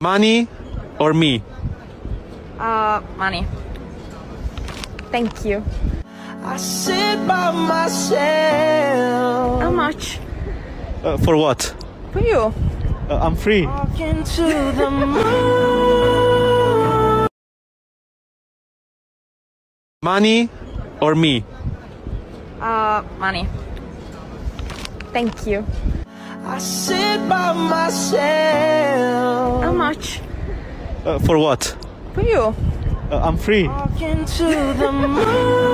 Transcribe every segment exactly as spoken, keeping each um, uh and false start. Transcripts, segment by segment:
Money or me? Uh, money. Thank you. I sit by myself. How much? Uh, for what? For you. Uh, I'm free. Walking to the moon. Money or me? Uh, money. Thank you. I sit by myself. How much? Uh, for what? For you. Uh, I'm free. Walking to the moon.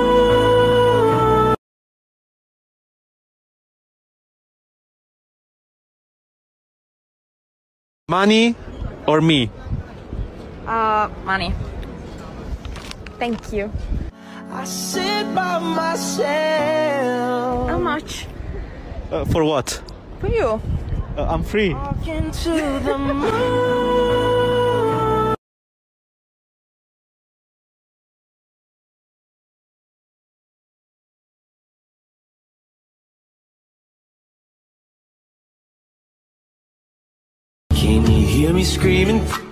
Money or me? Uh, money. Thank you. I sit by myself. How much? Uh, for what? For you. Uh, I'm free. Walking to the moon. Can you hear me screaming?